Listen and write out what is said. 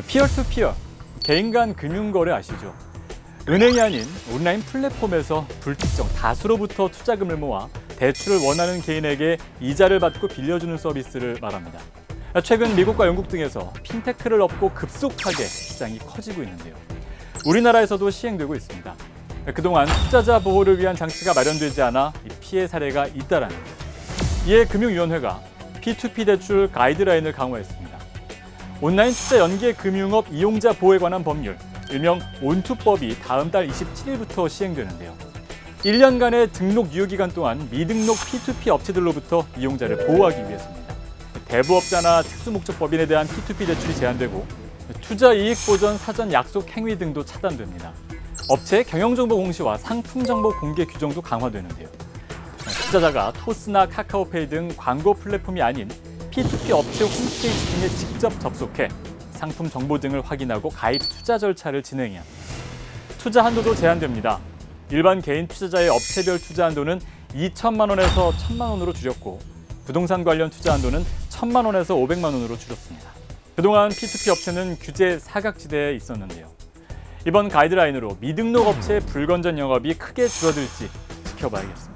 피어투피어, 개인 간 금융거래 아시죠? 은행이 아닌 온라인 플랫폼에서 불특정 다수로부터 투자금을 모아 대출을 원하는 개인에게 이자를 받고 빌려주는 서비스를 말합니다. 최근 미국과 영국 등에서 핀테크를 업고 급속하게 시장이 커지고 있는데요. 우리나라에서도 시행되고 있습니다. 그동안 투자자 보호를 위한 장치가 마련되지 않아 피해 사례가 잇따라는 것. 이에 금융위원회가 P2P 대출 가이드라인을 강화했습니다. 온라인 투자 연계 금융업 이용자 보호에 관한 법률, 일명 온투법이 다음 달 27일부터 시행되는데요. 1년간의 등록 유효기간 동안 미등록 P2P 업체들로부터 이용자를 보호하기 위해서입니다. 대부업자나 특수목적법인에 대한 P2P 대출이 제한되고 투자 이익 보전 사전 약속 행위 등도 차단됩니다. 업체의 경영정보 공시와 상품정보 공개 규정도 강화되는데요. 투자자가 토스나 카카오페이 등 광고 플랫폼이 아닌 P2P 업체 홈페이지 등에 직접 접속해 상품 정보 등을 확인하고 가입 투자 절차를 진행해야 합니다. 투자 한도도 제한됩니다. 일반 개인 투자자의 업체별 투자 한도는 2천만 원에서 1천만 원으로 줄였고 부동산 관련 투자 한도는 1천만 원에서 500만 원으로 줄였습니다. 그동안 P2P 업체는 규제 사각지대에 있었는데요. 이번 가이드라인으로 미등록 업체의 불건전 영업이 크게 줄어들지 지켜봐야겠습니다.